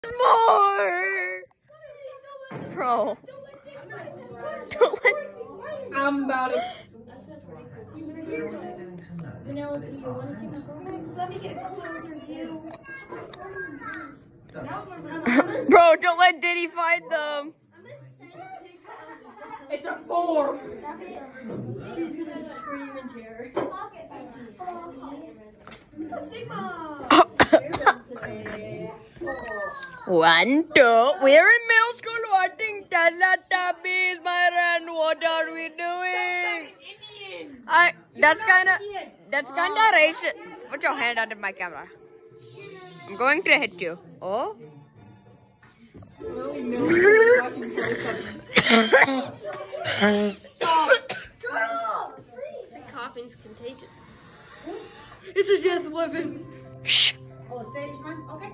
More! Bro. Don't let... I'm about it. Bro, don't let Diddy find them. It's a 4. She's gonna scream in terror. Sigma! 1, 2. We're in middle school watching Tellatubbies, my friend. What are we doing? That's kinda racist. Put your hand under my camera. I'm going to hit you. Oh? Coughing's contagious. It's a death weapon. Shh. Oh, stage one? Okay.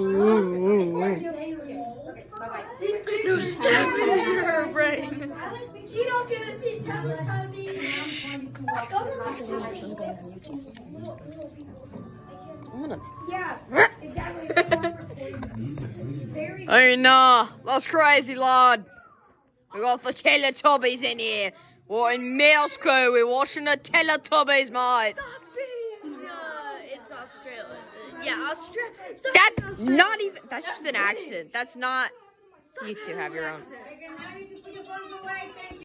Bye-bye. No, stab it into her brain. She don't get to see Teletubbies. Yeah, exactly. Hey, nah. That's crazy, lad. We got the Teletubbies in here. We're in middle school. We're watching the Teletubbies, mate. It's Australia. Yeah, Australia. That's not even... That's just an accent. That's not... You two have your own.